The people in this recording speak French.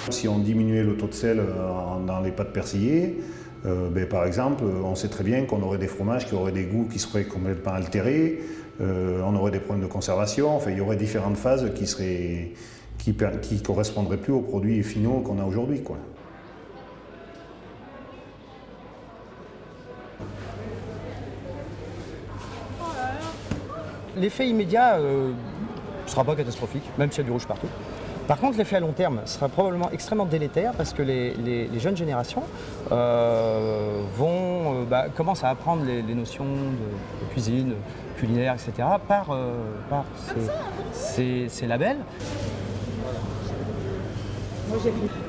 Si on diminuait le taux de sel dans les pâtes persillées, par exemple, on sait très bien qu'on aurait des fromages qui auraient des goûts qui seraient complètement altérés, on aurait des problèmes de conservation, enfin, il y aurait différentes phases qui correspondraient plus aux produits finaux qu'on a aujourd'hui, quoi. L'effet immédiat ne sera pas catastrophique, même s'il y a du rouge partout. Par contre, l'effet à long terme sera probablement extrêmement délétère parce que les jeunes générations commencent à apprendre les notions de cuisine, culinaire, etc. par ces labels. Moi j'ai fait.